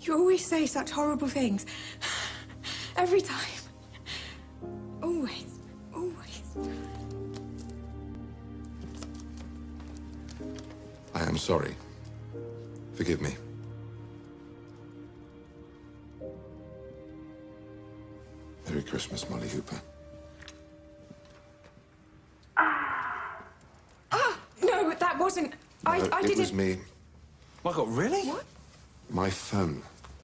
You always say such horrible things. Every time. Always. Always. I am sorry. Forgive me. Merry Christmas, Molly Hooper. No, that wasn't... I didn't... It was me. My God, really? What? My phone.